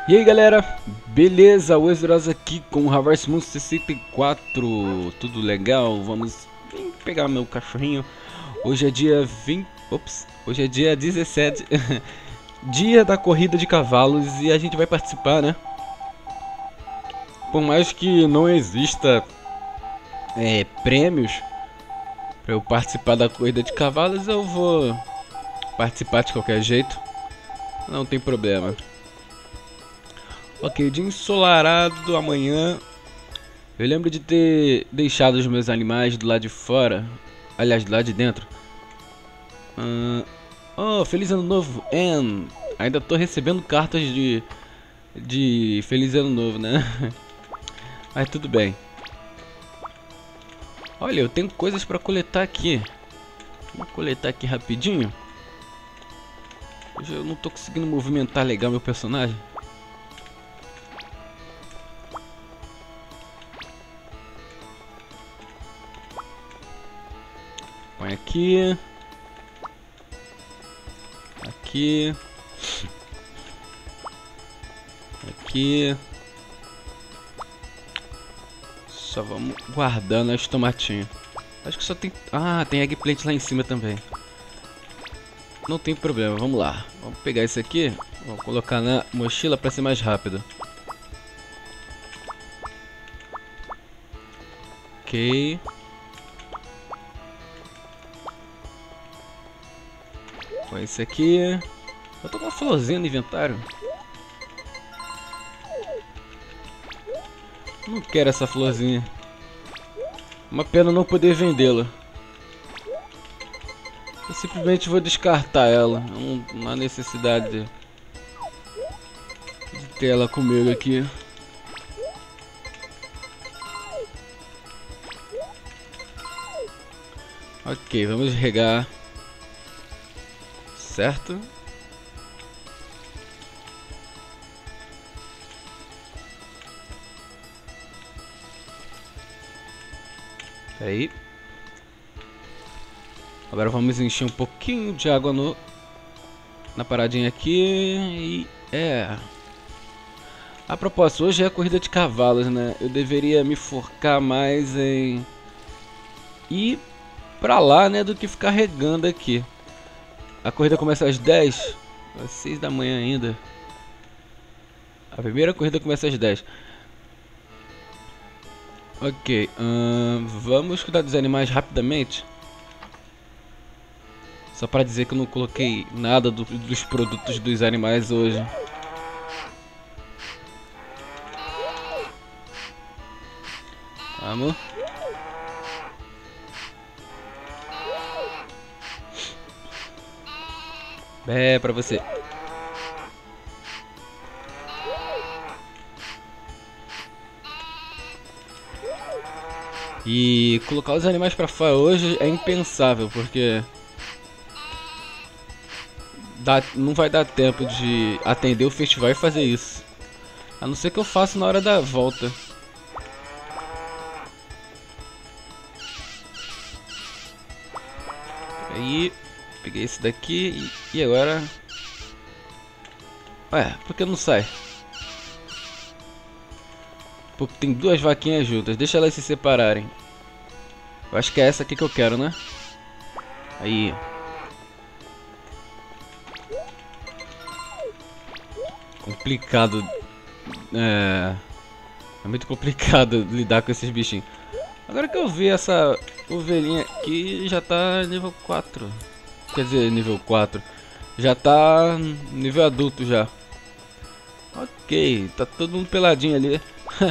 E aí galera, beleza? O Exodus aqui com o Harvest Moon 64. Tudo legal? Vamos pegar meu cachorrinho. Hoje é dia 20. Ops, hoje é dia 17. Dia da corrida de cavalos e a gente vai participar, né? Por mais que não exista prêmios para eu participar da corrida de cavalos, eu vou participar de qualquer jeito. Não tem problema. Ok, dia ensolarado amanhã. Eu lembro de ter deixado os meus animais do lado de fora. Aliás, do lado de dentro. Oh, feliz ano novo, Anne. Ainda tô recebendo cartas de feliz ano novo, né? Mas tudo bem. Olha, eu tenho coisas pra coletar aqui. Vou coletar aqui rapidinho. Hoje eu não tô conseguindo movimentar legal meu personagem. Põe aqui. Aqui. Aqui. Só vamos guardando as tomatinhos. Acho que só tem... Ah, tem eggplant lá em cima também. Não tem problema, vamos lá. Vamos pegar isso aqui. Vamos colocar na mochila para ser mais rápido. Ok. Põe esse aqui. Eu tô com uma florzinha no inventário. Não quero essa florzinha. Uma pena não poder vendê-la. Eu simplesmente vou descartar ela. Não há necessidade de ter ela comigo aqui. Ok, vamos regar. Certo? Aí. Agora vamos encher um pouquinho de água na paradinha aqui. E a propósito, hoje é a corrida de cavalos, né? Eu deveria me focar mais em ir pra lá, né? Do que ficar regando aqui. A corrida começa às 10. Às 6 da manhã ainda. A primeira corrida começa às 10. Ok, vamos cuidar dos animais rapidamente. Só para dizer que eu não coloquei nada dos produtos dos animais hoje. Vamos. É pra você. E colocar os animais pra fora hoje é impensável, porque não vai dar tempo de atender o festival e fazer isso. A não ser que eu faça na hora da volta. Aí, peguei esse daqui e agora... Ué, por que não sai? Porque tem duas vaquinhas juntas, deixa elas se separarem. Eu acho que é essa aqui que eu quero, né? Aí. Complicado. É muito complicado lidar com esses bichinhos. Agora que eu vi essa ovelhinha aqui, já tá nível 4. Quer dizer, nível 4. Já tá nível adulto já. Ok, tá todo mundo peladinho ali.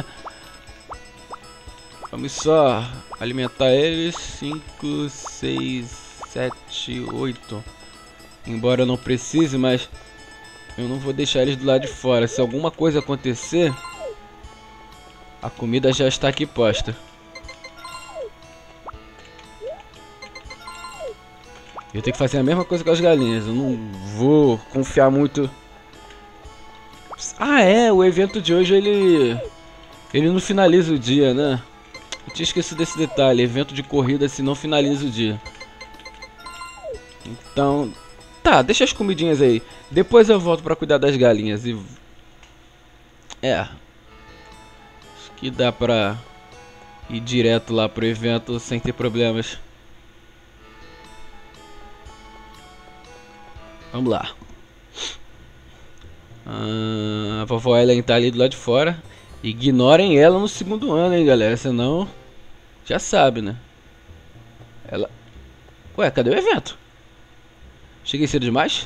Vamos só alimentar eles. 5, 6, 7, 8. Embora eu não precise, mas eu não vou deixar eles do lado de fora. Se alguma coisa acontecer, a comida já está aqui posta. Eu tenho que fazer a mesma coisa com as galinhas. Eu não vou confiar muito. Ah, o evento de hoje ele não finaliza o dia, né? Eu tinha esquecido desse detalhe. Evento de corrida se não finaliza o dia. Então, tá, deixa as comidinhas aí. Depois eu volto pra cuidar das galinhas É. Acho que dá pra ir direto lá pro evento sem ter problemas. Vamos lá. A vovó Ellen tá ali do lado de fora. Ignorem ela no segundo ano, hein, galera. Senão, já sabe, né? Ela... Ué, cadê o evento? Cheguei cedo demais?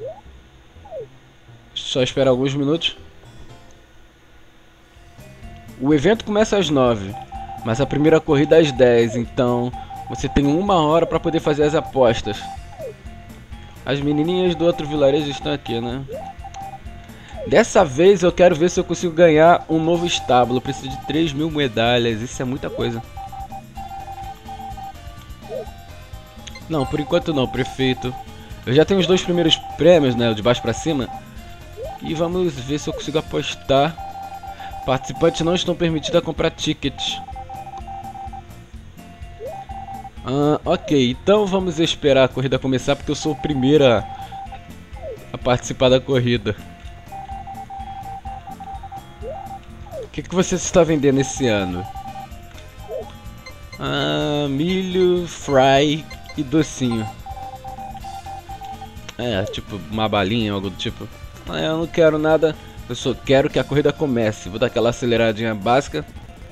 Só esperar alguns minutos. O evento começa às 9, mas a primeira corrida às 10. Então, você tem 1 hora para poder fazer as apostas. As menininhas do outro vilarejo estão aqui, né? Dessa vez eu quero ver se eu consigo ganhar um novo estábulo. Eu preciso de 3.000 medalhas. Isso é muita coisa. Não, por enquanto não, prefeito. Eu já tenho os 2 primeiros prêmios, né? De baixo pra cima. E vamos ver se eu consigo apostar. Participantes não estão permitidos a comprar tickets. Ok, então vamos esperar a corrida começar, porque eu sou o primeiro a participar da corrida. O que você está vendendo esse ano? Milho, fry e docinho. É, tipo uma balinha, algo do tipo. Eu não quero nada, eu só quero que a corrida comece. Vou dar aquela aceleradinha básica.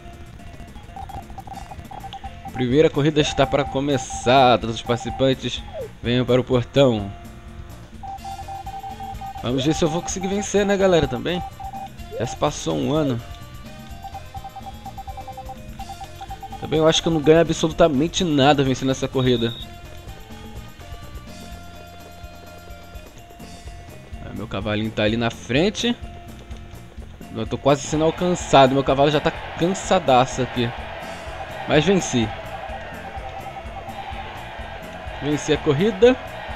Primeira corrida está para começar. Todos os participantes venham para o portão. Vamos ver se eu vou conseguir vencer, né, galera, também. Já se passou um ano. Também eu acho que eu não ganho absolutamente nada vencendo essa corrida. Meu cavalinho tá ali na frente. Eu tô quase sendo alcançado. Meu cavalo já tá cansadaço aqui. Mas venci. Venci a corrida.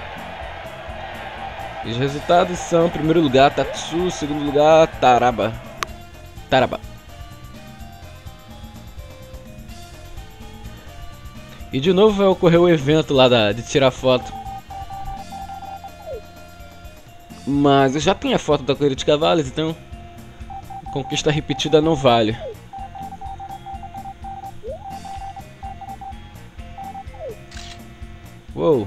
Os resultados são: primeiro lugar Tatsu, segundo lugar Taraba. E de novo vai ocorrer o evento lá de tirar foto. Mas eu já tenho a foto da corrida de cavalos, então conquista repetida não vale. Uou.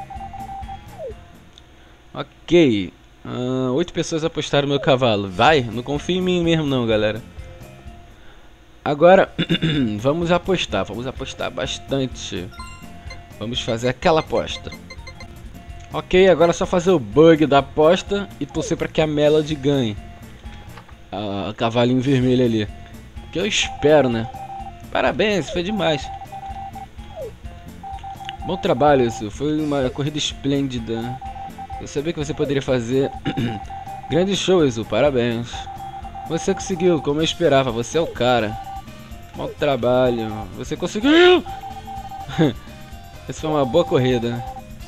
Ok. 8 pessoas apostaram no meu cavalo. Vai? Não confio em mim mesmo não, galera. Agora, vamos apostar bastante. Vamos fazer aquela aposta. Ok, agora é só fazer o bug da aposta e torcer para que a Melody ganhe. A cavalinho vermelho ali. Que eu espero, né? Parabéns, foi demais. Bom trabalho, isso. Foi uma corrida esplêndida. Eu sabia que você poderia fazer. Grande show, Isu. Parabéns. Você conseguiu, como eu esperava. Você é o cara. Bom trabalho. Você conseguiu! Essa foi uma boa corrida.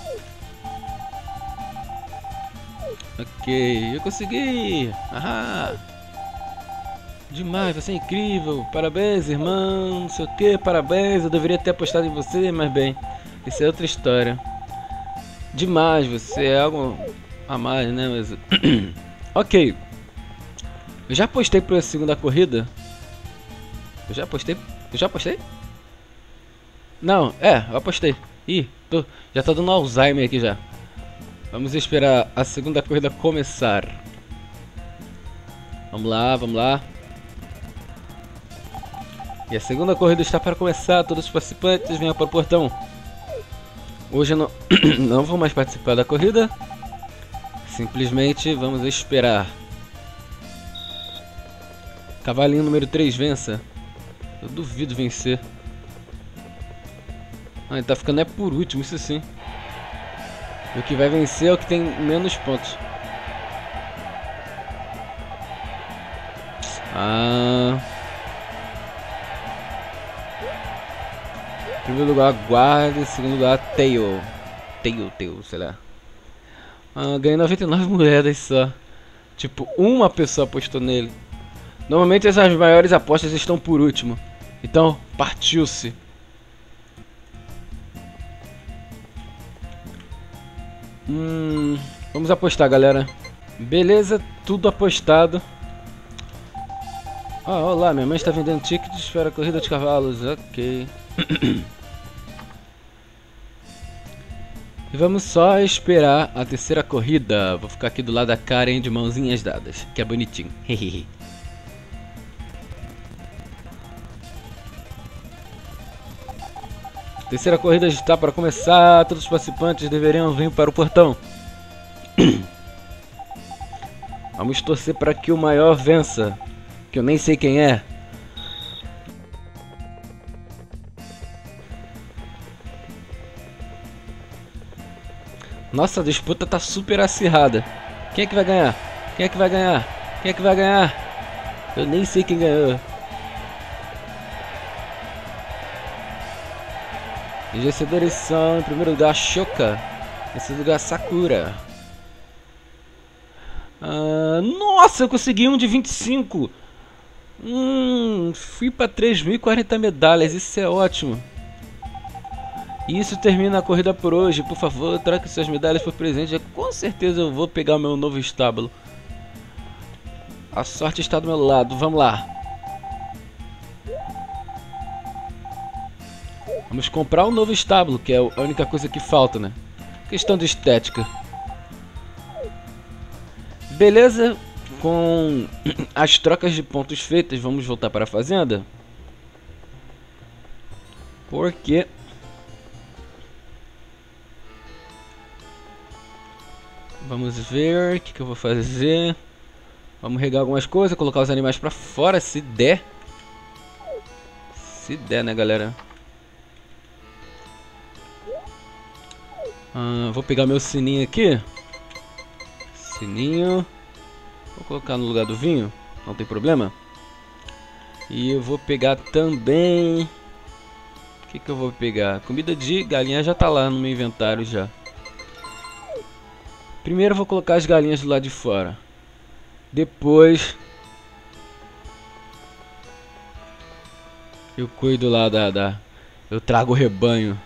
Ok, eu consegui! Ahá! Demais, você é incrível! Parabéns, irmão! Não sei o que, parabéns! Eu deveria ter apostado em você, mas bem, isso é outra história. Demais, você é algo a mais, né? Mas... ok. Eu já apostei para a segunda corrida? Eu já apostei? Não, eu apostei. Ih, já tá dando Alzheimer aqui já. Vamos esperar a segunda corrida começar. Vamos lá, vamos lá. E a segunda corrida está para começar. Todos os participantes venham para o portão. Hoje eu não vou mais participar da corrida. Simplesmente vamos esperar. Cavalinho número 3 vença. Eu duvido vencer. Ele tá ficando por último, isso sim. O que vai vencer é o que tem menos pontos. Primeiro lugar, Guarda. Segundo lugar, Tail, sei lá. Ganhei 99 moedas só. Tipo, uma pessoa apostou nele. Normalmente as maiores apostas estão por último. Então, partiu-se. Vamos apostar, galera. Beleza, tudo apostado. Ah, olá, minha mãe está vendendo tickets para a corrida de cavalos. Ok. E vamos só esperar a terceira corrida. Vou ficar aqui do lado da Karen de mãozinhas dadas, que é bonitinho. Terceira corrida está para começar. Todos os participantes deveriam vir para o portão. Vamos torcer para que o maior vença, que eu nem sei quem é. Nossa, a disputa tá super acirrada. Quem é que vai ganhar? Quem é que vai ganhar? Quem é que vai ganhar? Eu nem sei quem ganhou. Os vencedores são, em primeiro lugar, Shoka. Em segundo lugar, Sakura. Nossa, eu consegui um de 25. Fui para 3.040 medalhas, isso é ótimo. E isso termina a corrida por hoje. Por favor, troque suas medalhas por presente. Com certeza eu vou pegar o meu novo estábulo. A sorte está do meu lado, vamos lá. Vamos comprar um novo estábulo, que é a única coisa que falta, né? Questão de estética. Beleza, com as trocas de pontos feitas, vamos voltar para a fazenda. Porque vamos ver o que eu vou fazer. Vamos regar algumas coisas, colocar os animais para fora, se der. Se der, né, galera? Vou pegar meu sininho aqui. Sininho. Vou colocar no lugar do vinho, não tem problema. E eu vou pegar também... O que eu vou pegar? Comida de galinha já tá lá no meu inventário já. Primeiro eu vou colocar as galinhas do lado de fora. Depois eu cuido lá eu trago o rebanho.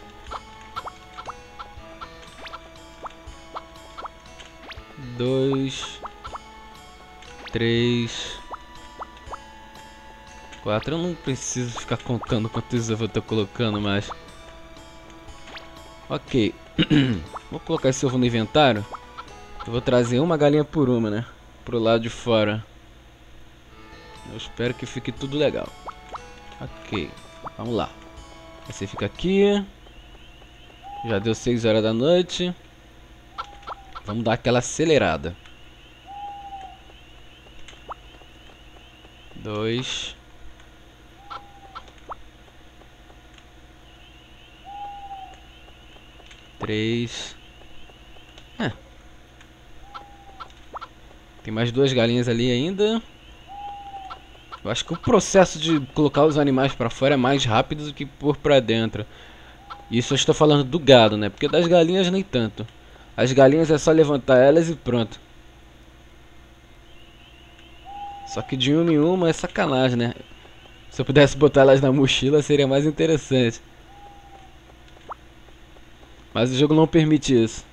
Dois, 3, 4. Eu não preciso ficar contando quantos eu vou estar colocando, mas... Ok. Vou colocar esse ovo no inventário. Eu vou trazer uma galinha por uma, né? Pro lado de fora. Eu espero que fique tudo legal. Ok. Vamos lá. Você fica aqui. Já deu 6 horas da noite. Vamos dar aquela acelerada. 2. 3. Tem mais 2 galinhas ali ainda. Eu acho que o processo de colocar os animais pra fora é mais rápido do que pôr pra dentro. Isso eu estou falando do gado, né? Porque das galinhas nem tanto. As galinhas é só levantar elas e pronto. Só que de uma em uma é sacanagem, né? Se eu pudesse botar elas na mochila seria mais interessante. Mas o jogo não permite isso.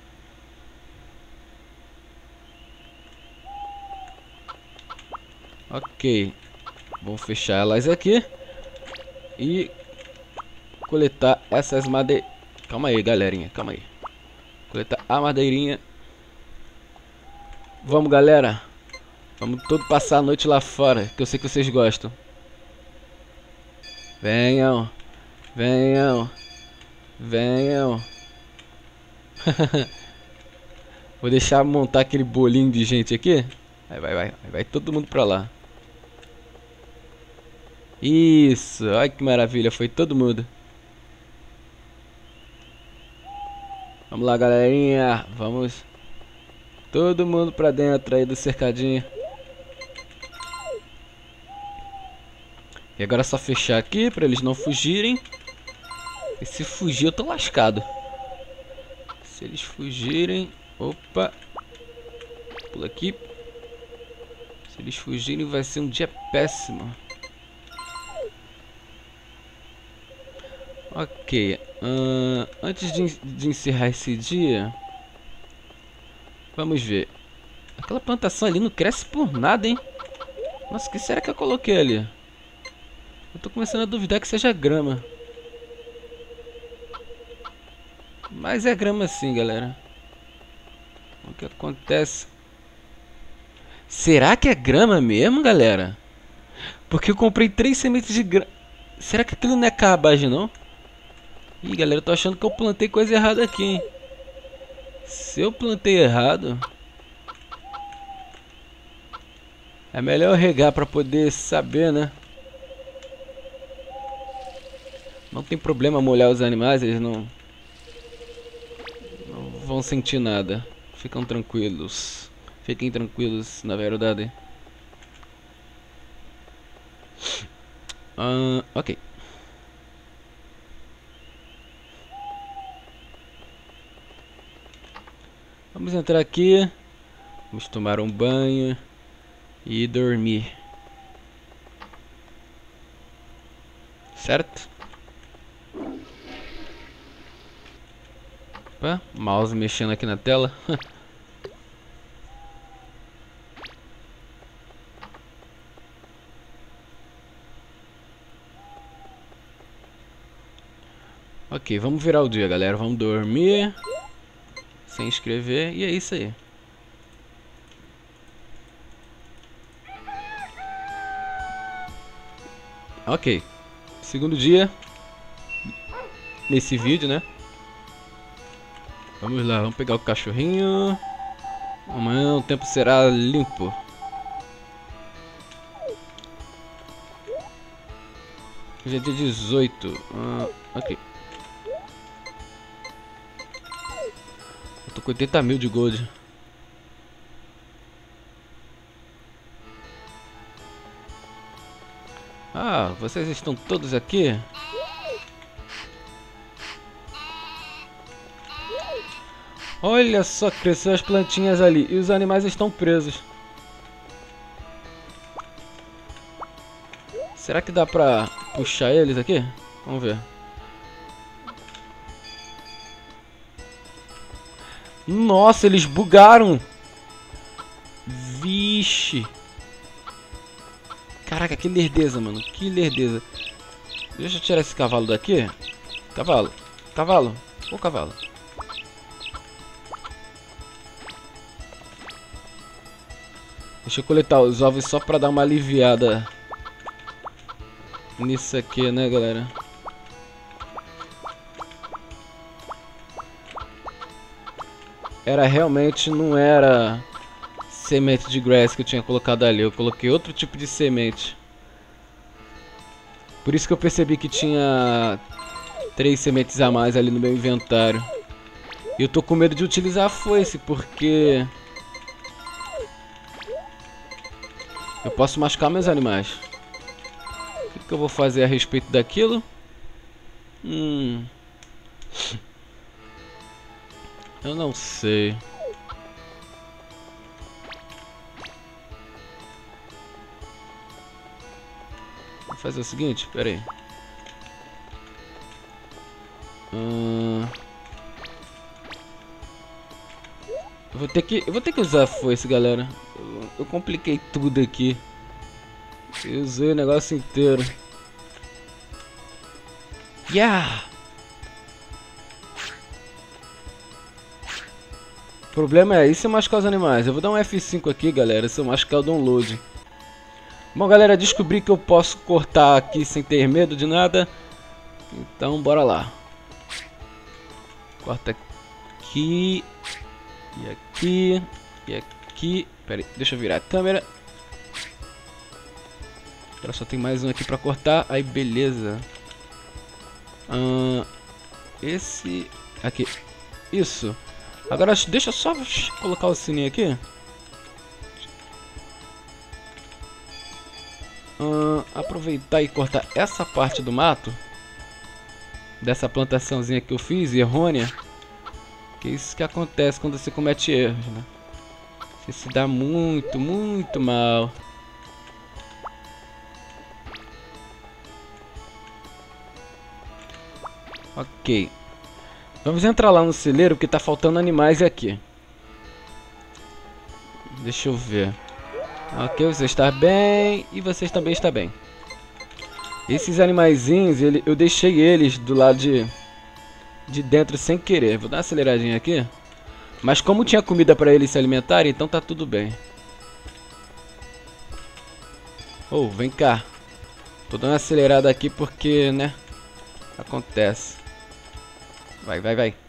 Ok. Vamos fechar elas aqui. E coletar essas madeiras. Calma aí, galerinha. Calma aí. Coletar a madeirinha. Vamos, galera. Vamos todo passar a noite lá fora, que eu sei que vocês gostam. Venham. Venham. Venham. Vou deixar montar aquele bolinho de gente aqui. Vai todo mundo pra lá. Isso, olha que maravilha, foi todo mundo. Vamos lá, galerinha, vamos todo mundo pra dentro aí do cercadinho. E agora é só fechar aqui pra eles não fugirem. E se fugir eu tô lascado. Se eles fugirem... Opa! Pula aqui. Se eles fugirem vai ser um dia péssimo. Ok, antes de encerrar esse dia, vamos ver. Aquela plantação ali não cresce por nada, hein? Nossa, o que será que eu coloquei ali? Eu tô começando a duvidar que seja grama. Mas é grama sim, galera. O que acontece? Será que é grama mesmo, galera? Porque eu comprei 3 sementes de grama. Será que aquilo não é cabagem, não? Ih, galera, eu tô achando que eu plantei coisa errada aqui, hein? Se eu plantei errado, é melhor regar pra poder saber, né? Não tem problema molhar os animais, eles não vão sentir nada. Ficam tranquilos. Fiquem tranquilos, na verdade. Ok. Vamos entrar aqui. Vamos tomar um banho e dormir. Certo? Opa, mouse mexendo aqui na tela. Ok, vamos virar o dia, galera. Vamos dormir. Sem escrever. E é isso aí. Ok. Segundo dia. Nesse vídeo, né? Vamos lá, vamos pegar o cachorrinho. Amanhã o tempo será limpo. Hoje é dia 18. Ok. Eu tô com 80 mil de gold. Ah, vocês estão todos aqui? Olha só, cresceu as plantinhas ali e os animais estão presos. Será que dá pra puxar eles aqui? Vamos ver. Nossa, eles bugaram. Vixe. Caraca, que lerdeza, mano. Que lerdeza. Deixa eu tirar esse cavalo daqui. Cavalo. Cavalo. Ô, cavalo. Deixa eu coletar os ovos só pra dar uma aliviada nisso aqui, né, galera? Não era semente de grass que eu tinha colocado ali. Eu coloquei outro tipo de semente. Por isso que eu percebi que tinha 3 sementes a mais ali no meu inventário. E eu tô com medo de utilizar a foice, porque eu posso machucar meus animais. O que eu vou fazer a respeito daquilo? Eu não sei. Vou fazer o seguinte, pera aí. Eu vou ter que usar a foice, galera. Eu compliquei tudo aqui. Eu usei o negócio inteiro. Yeah! O problema é, e se eu machucar os animais? Eu vou dar um F5 aqui, galera, se eu machucar o download. Bom, galera, descobri que eu posso cortar aqui sem ter medo de nada. Então, bora lá. Corta aqui. E aqui. E aqui. Pera aí, deixa eu virar a câmera. Agora só tem mais um aqui pra cortar. Aí, beleza. Esse aqui. Isso. Agora deixa eu só colocar o sininho aqui. Aproveitar e cortar essa parte do mato. Dessa plantaçãozinha que eu fiz, errônea. Que é isso que acontece quando você comete erros, né? Você se dá muito, muito mal. Ok. Vamos entrar lá no celeiro porque tá faltando animais aqui. Deixa eu ver. Ok, você está bem e vocês também estão bem. Esses animaizinhos, eu deixei eles do lado de dentro sem querer. Vou dar uma aceleradinha aqui. Mas como tinha comida para eles se alimentarem, então tá tudo bem. Oh, vem cá. Tô dando uma acelerada aqui porque, né? Acontece. Vai, vai, vai.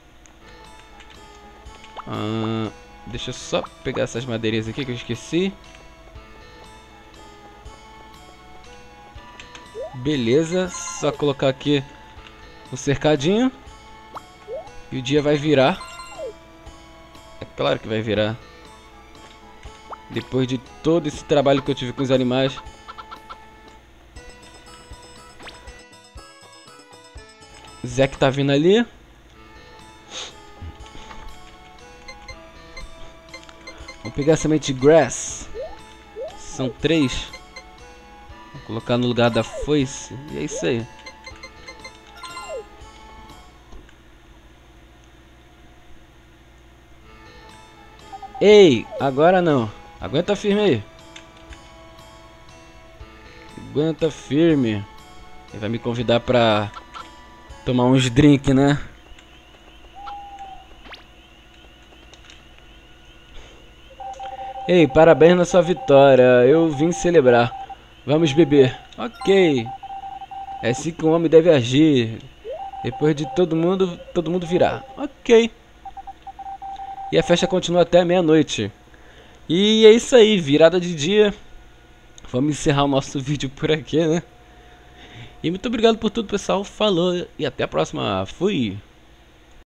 Deixa eu só pegar essas madeirinhas aqui que eu esqueci. Beleza, só colocar aqui o cercadinho. E o dia vai virar. É claro que vai virar. Depois de todo esse trabalho que eu tive com os animais. O Zack tá vindo ali. Vamos pegar a semente de grass. São 3. Vou colocar no lugar da foice. E é isso aí. Ei, agora não. Aguenta firme aí. Aguenta firme. Ele vai me convidar pra tomar uns drinks, né? Ei, parabéns na sua vitória. Eu vim celebrar. Vamos beber. Ok. É assim que um homem deve agir. Depois de todo mundo virar. Ok. E a festa continua até meia-noite. E é isso aí, virada de dia. Vamos encerrar o nosso vídeo por aqui, né? E muito obrigado por tudo, pessoal. Falou e até a próxima. Fui!